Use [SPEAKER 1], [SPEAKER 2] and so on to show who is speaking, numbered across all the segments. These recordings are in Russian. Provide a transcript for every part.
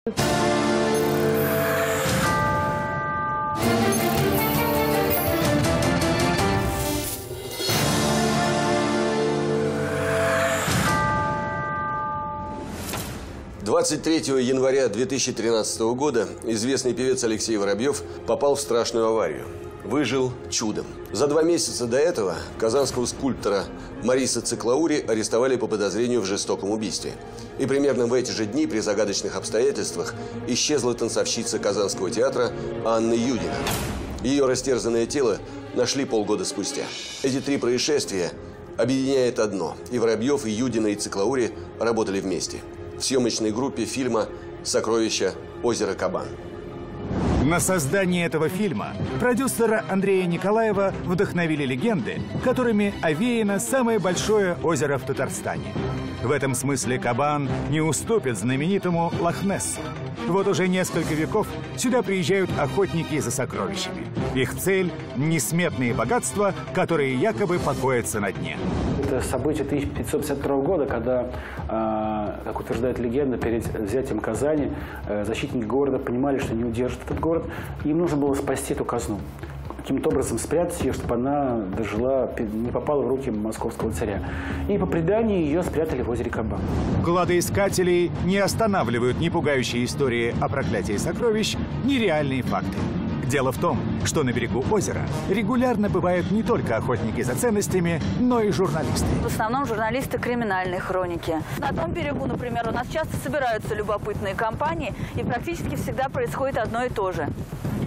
[SPEAKER 1] «23 января 2013 года известный певец Алексей Воробьев попал в страшную аварию. Выжил чудом. За 2 месяца до этого казанского скульптора Мариса Циклаури арестовали по подозрению в жестоком убийстве. И примерно в эти же дни при загадочных обстоятельствах исчезла танцовщица Казанского театра Анна Юдина. Ее растерзанное тело нашли полгода спустя. Эти 3 происшествия объединяет одно. И Воробьев, и Юдина, и Циклаури работали вместе в съемочной группе фильма «Сокровища озера Кабан».
[SPEAKER 2] На создание этого фильма продюсера Андрея Николаева вдохновили легенды, которыми овеяно самое большое озеро в Татарстане. В этом смысле Кабан не уступит знаменитому Лох-Нессу. Вот уже несколько веков сюда приезжают охотники за сокровищами. Их цель – несметные богатства, которые якобы покоятся на дне.
[SPEAKER 3] Это событие 1552 года, когда, как утверждает легенда, перед взятием Казани защитники города понимали, что не удержат этот город. Им нужно было спасти эту казну. Каким-то образом спрятать ее, чтобы она дожила, не попала в руки московского царя. И по преданию ее спрятали в озере Кабан.
[SPEAKER 2] Кладоискателей не останавливают ни пугающие истории о проклятии сокровищ, ни реальные факты. Дело в том, что на берегу озера регулярно бывают не только охотники за ценностями, но и журналисты.
[SPEAKER 4] В основном журналисты криминальной хроники. На том берегу, например, у нас часто собираются любопытные компании, и практически всегда происходит одно и то же.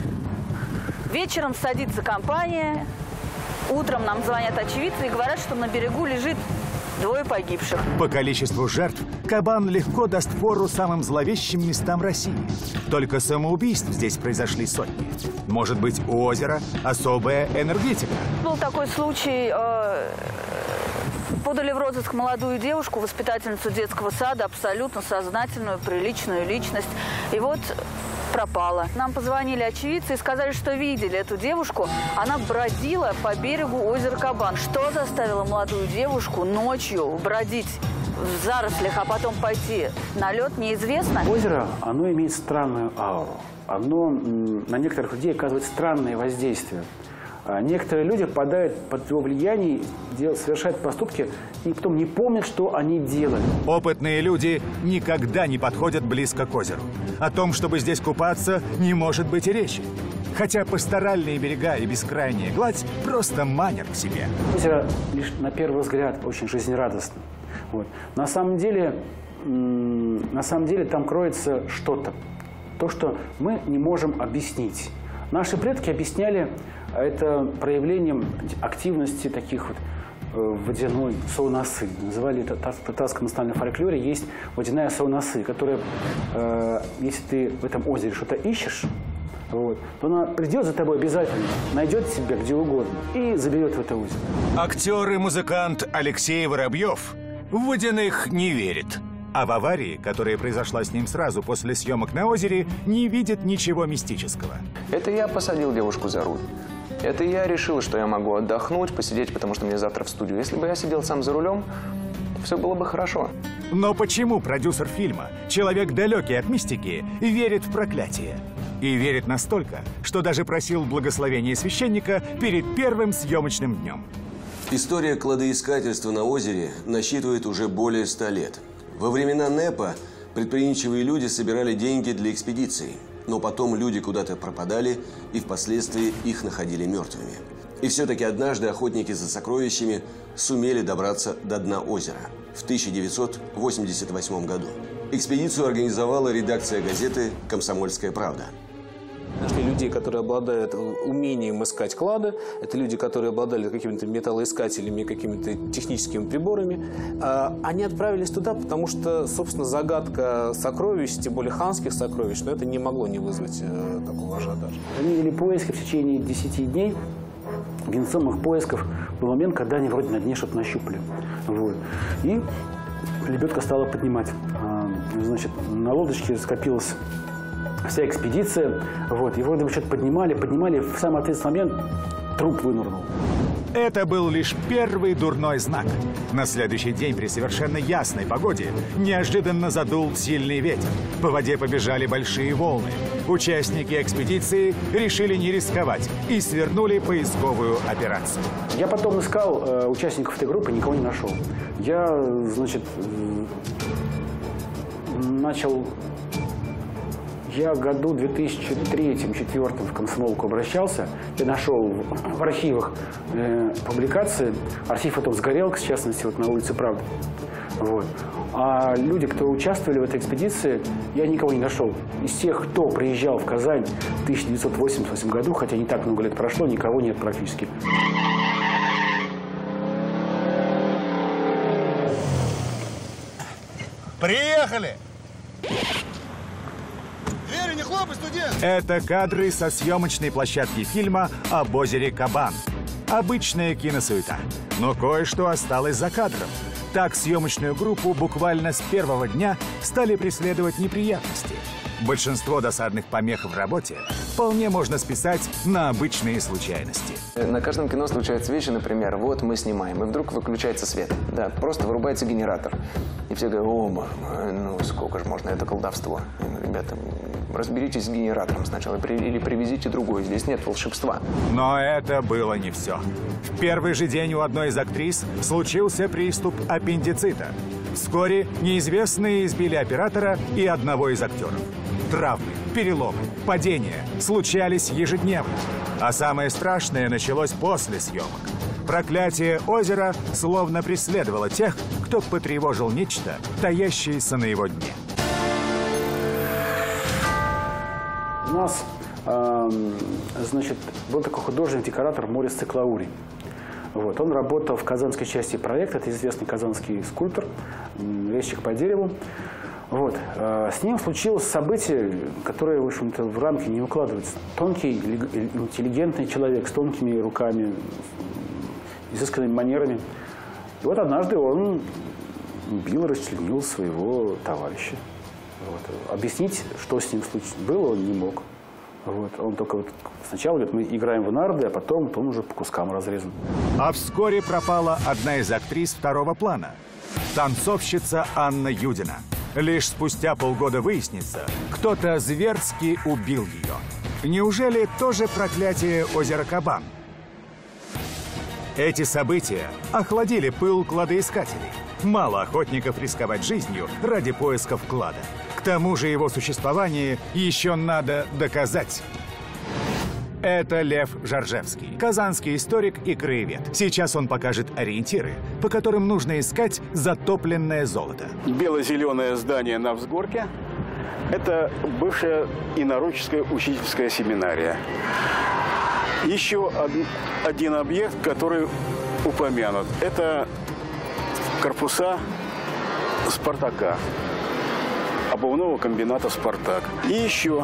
[SPEAKER 4] Вечером садится компания, утром нам звонят очевидцы и говорят, что на берегу лежит 2 погибших.
[SPEAKER 2] По количеству жертв Кабан легко даст фору самым зловещим местам России. Только самоубийств здесь произошли сотни. Может быть, у озера особая энергетика.
[SPEAKER 4] Был такой случай, подали в розыск молодую девушку, воспитательницу детского сада, абсолютно сознательную, приличную личность. И вот пропала. Нам позвонили очевидцы и сказали, что видели эту девушку. Она бродила по берегу озера Кабан. Что заставило молодую девушку ночью бродить в зарослях, а потом пойти на лед, неизвестно.
[SPEAKER 3] Озеро, оно имеет странную ауру. Оно на некоторых людей оказывает странное воздействие. Некоторые люди попадают под его влияние, совершают поступки и потом не помнят, что они делали.
[SPEAKER 2] Опытные люди никогда не подходят близко к озеру. О том, чтобы здесь купаться, не может быть и речи. Хотя пасторальные берега и бескрайняя гладь просто манят к себе.
[SPEAKER 3] Озеро лишь на первый взгляд очень жизнерадостно. Вот. На самом деле там кроется что-то. То, что мы не можем объяснить. Наши предки объясняли это проявлением активности таких вот водяной соунасы. Называли это в татарском национальном фольклоре. Есть водяная соунасы, которая, если ты в этом озере что-то ищешь, вот, то она придет за тобой обязательно, найдет тебя где угодно и заберет в это озеро.
[SPEAKER 2] Актер и музыкант Алексей Воробьев в водяных не верит. А в аварии, которая произошла с ним сразу после съемок на озере, не видит ничего мистического.
[SPEAKER 5] Это я посадил девушку за руль. Это я решил, что я могу отдохнуть, посидеть, потому что мне завтра в студию. Если бы я сидел сам за рулем, все было бы хорошо.
[SPEAKER 2] Но почему продюсер фильма, человек далекий от мистики, верит в проклятие? И верит настолько, что даже просил благословения священника перед первым съемочным днем.
[SPEAKER 1] История кладоискательства на озере насчитывает уже более 100 лет. Во времена НЭПа предприимчивые люди собирали деньги для экспедиций. Но потом люди куда-то пропадали, и впоследствии их находили мертвыми. И все-таки однажды охотники за сокровищами сумели добраться до дна озера в 1988 году. Экспедицию организовала редакция газеты «Комсомольская правда».
[SPEAKER 6] Нашли людей, которые обладают умением искать клады. Это люди, которые обладали какими-то металлоискателями, какими-то техническими приборами. Они отправились туда, потому что, собственно, загадка сокровищ, тем более ханских сокровищ, но это не могло не вызвать такого ажиотажа.
[SPEAKER 3] Они вели поиски в течение 10 дней. Венцом их поисков был момент, когда они вроде на дне что-то нащупали. Вот. И лебедка стала поднимать. Значит, на лодочке скопилась вся экспедиция, вот, и вроде бы что-то поднимали, в самый ответственный момент труп вынырнул.
[SPEAKER 2] Это был лишь первый дурной знак. На следующий день при совершенно ясной погоде неожиданно задул сильный ветер. По воде побежали большие волны. Участники экспедиции решили не рисковать и свернули поисковую операцию.
[SPEAKER 3] Я потом искал участников этой группы, никого не нашел. Я, значит, я в году 2003-2004 в комсомолку обращался. Я нашел в архивах публикации. Архив потом сгорел, в частности, вот на улице Правды. Вот. А люди, кто участвовали в этой экспедиции, я никого не нашел. Из тех, кто приезжал в Казань в 1988 году, хотя не так много лет прошло, никого нет практически.
[SPEAKER 7] Приехали! Дверью не хлопай, студент!
[SPEAKER 2] Это кадры со съемочной площадки фильма об озере Кабан. Обычная киносуета. Но кое-что осталось за кадром. Так съемочную группу буквально с первого дня стали преследовать неприятности. Большинство досадных помех в работе вполне можно списать на обычные случайности.
[SPEAKER 5] На каждом кино случаются вещи, например, вот мы снимаем, и вдруг выключается свет. Да, просто вырубается генератор. И все говорят: о, ну сколько же можно, это колдовство. Ребята, разберитесь с генератором сначала или привезите другой, здесь нет волшебства.
[SPEAKER 2] Но это было не все. В первый же день у одной из актрис случился приступ аппендицита. Вскоре неизвестные избили оператора и одного из актеров. Травмы, переломы, падения случались ежедневно. А самое страшное началось после съемок. Проклятие озера словно преследовало тех, кто потревожил нечто, таящееся на его дне.
[SPEAKER 3] У нас, значит, был такой художник-декоратор Морис Циклаури. Вот. Он работал в казанской части проекта, это известный казанский скульптор, резчик по дереву. Вот. С ним случилось событие, которое, в общем-то, в рамки не укладывается. Тонкий, интеллигентный человек с тонкими руками, изысканными манерами. И вот однажды он убил, расчленил своего товарища. Вот. Объяснить, что с ним было, он не мог. Вот. Он только вот сначала говорит: мы играем в нарды, а потом он уже по кускам разрезан.
[SPEAKER 2] А вскоре пропала одна из актрис второго плана – танцовщица Анна Юдина. Лишь спустя полгода выяснится, кто-то зверски убил ее. Неужели тоже проклятие озера Кабан? Эти события охладили пыл кладоискателей. Мало охотников рисковать жизнью ради поисков клада. К тому же его существование еще надо доказать. Это Лев Жаржевский, казанский историк и краевед. Сейчас он покажет ориентиры, по которым нужно искать затопленное золото.
[SPEAKER 8] Бело-зеленое здание на взгорке – это бывшая инородческая учительская семинария. Еще один объект, который упомянут – это корпуса «Спартака», обувного комбината «Спартак». И еще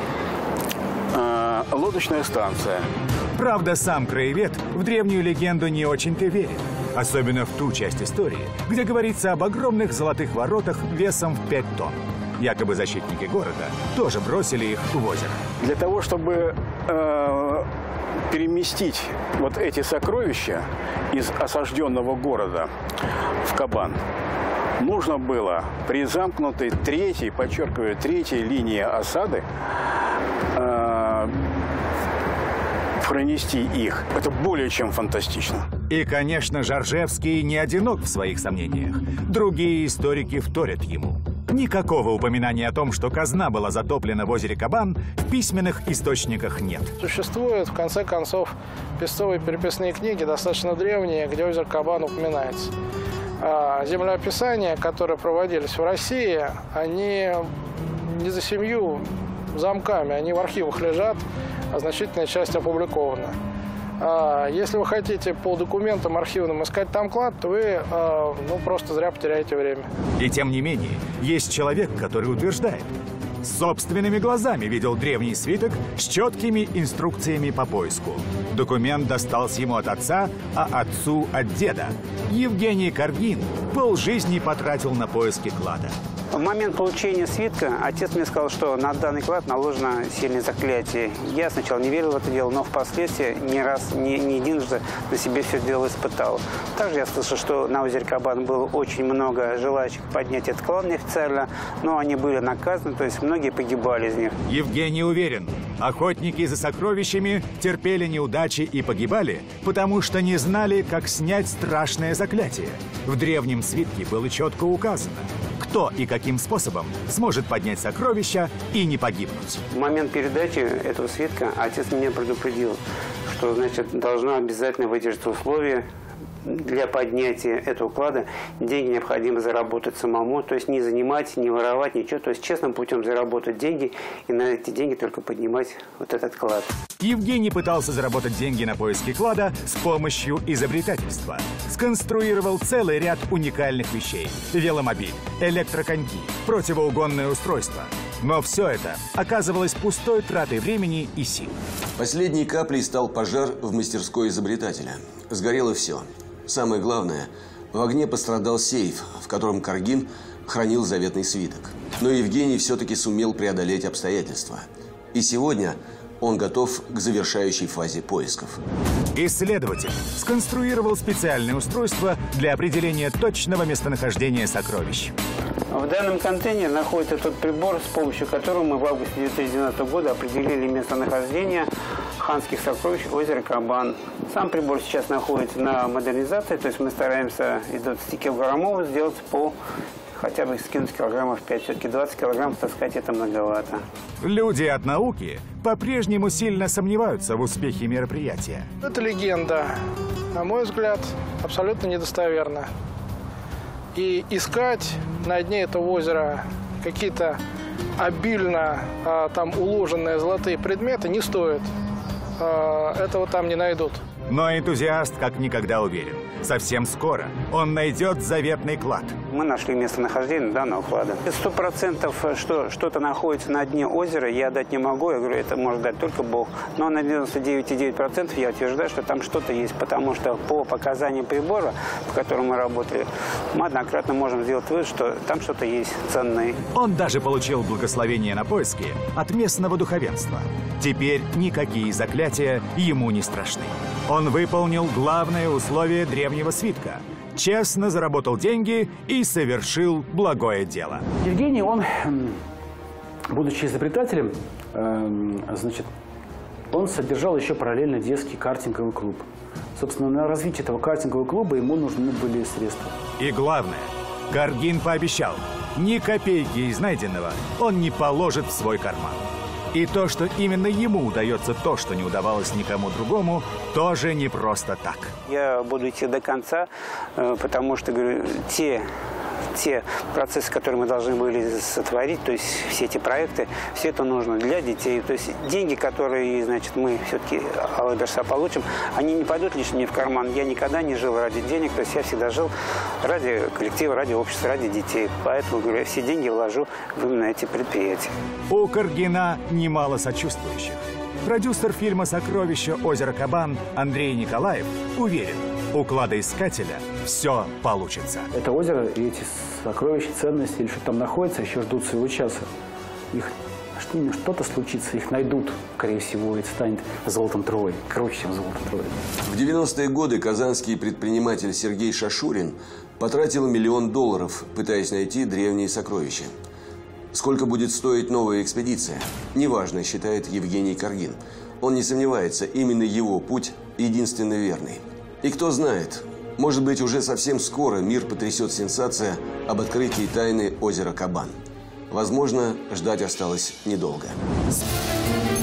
[SPEAKER 8] лодочная станция.
[SPEAKER 2] Правда, сам краевед в древнюю легенду не очень-то верит. Особенно в ту часть истории, где говорится об огромных золотых воротах весом в 5 тонн. Якобы защитники города тоже бросили их в озеро.
[SPEAKER 8] Для того, чтобы переместить вот эти сокровища из осажденного города в Кабан, нужно было при замкнутой третьей, подчеркиваю, третьей линии осады пронести их. Это более чем фантастично.
[SPEAKER 2] И, конечно, Жаржевский не одинок в своих сомнениях. Другие историки вторят ему. Никакого упоминания о том, что казна была затоплена в озере Кабан, в письменных источниках нет.
[SPEAKER 9] Существуют, в конце концов, песцовые переписные книги, достаточно древние, где озеро Кабан упоминается. Землеописания, которые проводились в России, они не за 7 замками, они в архивах лежат, а значительная часть опубликована. Если вы хотите по документам архивным искать там клад, то вы просто зря потеряете время.
[SPEAKER 2] И тем не менее, есть человек, который утверждает, собственными глазами видел древний свиток с четкими инструкциями по поиску. Документ достался ему от отца, а отцу от деда. Евгений Каргин полжизни потратил на поиски клада.
[SPEAKER 10] В момент получения свитка отец мне сказал, что на данный клад наложено сильное заклятие. Я сначала не верил в это дело, но впоследствии не раз, не единожды на себе все дело испытал. Также я слышал, что на озере Кабан было очень много желающих поднять этот клад неофициально, но они были наказаны, то есть многие погибали из них.
[SPEAKER 2] Евгений уверен, охотники за сокровищами терпели неудачи и погибали, потому что не знали, как снять страшное заклятие. В древнем свитке было четко указано, кто и каким способом сможет поднять сокровища и не погибнуть.
[SPEAKER 10] В момент передачи этого свитка отец меня предупредил, что, значит, должно обязательно выдержать условия. Для поднятия этого клада деньги необходимо заработать самому, то есть не занимать, не воровать, ничего. То есть честным путем заработать деньги и на эти деньги только поднимать вот этот клад.
[SPEAKER 2] Евгений пытался заработать деньги на поиске клада с помощью изобретательства. Сконструировал целый ряд уникальных вещей. Веломобиль, электроконьки, противоугонное устройство. Но все это оказывалось пустой тратой времени и сил.
[SPEAKER 1] Последней каплей стал пожар в мастерской изобретателя. Сгорело все. Самое главное, в огне пострадал сейф, в котором Каргин хранил заветный свиток. Но Евгений все-таки сумел преодолеть обстоятельства. И сегодня он готов к завершающей фазе поисков.
[SPEAKER 2] Исследователь сконструировал специальное устройство для определения точного местонахождения сокровищ.
[SPEAKER 10] В данном контейнере находится тот прибор, с помощью которого мы в августе 2012 года определили местонахождение ханских сокровищ озера Кабан. Сам прибор сейчас находится на модернизации, то есть мы стараемся из 20-килограммового сделать по хотя бы скинуть килограммов 5. Все-таки 20 килограммов таскать это многовато.
[SPEAKER 2] Люди от науки по-прежнему сильно сомневаются в успехе мероприятия.
[SPEAKER 9] Это легенда, на мой взгляд, абсолютно недостоверна. И искать на дне этого озера какие-то обильно там уложенные золотые предметы не стоит. Этого там не найдут.
[SPEAKER 2] Но энтузиаст как никогда уверен. Совсем скоро он найдет заветный клад.
[SPEAKER 10] Мы нашли местонахождение данного клада. 100%, что что-то находится на дне озера, я дать не могу. Я говорю, это может дать только Бог. Но на 99,9% я утверждаю, что там что-то есть. Потому что по показаниям прибора, в котором мы работали, мы однократно можем сделать вывод, что там что-то есть ценное.
[SPEAKER 2] Он даже получил благословение на поиски от местного духовенства. Теперь никакие заклятия ему не страшны. Он выполнил главное условие древнего свитка. Честно заработал деньги и совершил благое дело.
[SPEAKER 3] Евгений, он, будучи изобретателем, значит, он содержал еще параллельно детский картинговый клуб. Собственно, на развитие этого картингового клуба ему нужны были средства.
[SPEAKER 2] И главное, Каргин пообещал, ни копейки из найденного он не положит в свой карман. И то, что именно ему удается то, что не удавалось никому другому, тоже не просто так.
[SPEAKER 10] Я буду идти до конца, потому что, говорю, те процессы, которые мы должны были сотворить, то есть все эти проекты, все это нужно для детей. То есть деньги, которые, значит, мы все-таки Алаберса получим, они не пойдут лишь мне в карман. Я никогда не жил ради денег, то есть я всегда жил ради коллектива, ради общества, ради детей. Поэтому, говорю, я все деньги вложу именно эти предприятия.
[SPEAKER 2] У Каргина немало сочувствующих. Продюсер фильма «Сокровища озера Кабан» Андрей Николаев уверен, у кладоискателя все получится.
[SPEAKER 3] Это озеро и эти сокровища, ценности, или что там находится, еще ждут своего часа. Что-то случится, их найдут, скорее всего, и это станет золотом Трои, круче, чем золотом Трои.
[SPEAKER 1] В 90-е годы казанский предприниматель Сергей Шашурин потратил $1 миллион, пытаясь найти древние сокровища. Сколько будет стоить новая экспедиция? Неважно, считает Евгений Каргин. Он не сомневается, именно его путь единственно верный. И кто знает, может быть, уже совсем скоро мир потрясет сенсация об открытии тайны озера Кабан. Возможно, ждать осталось недолго.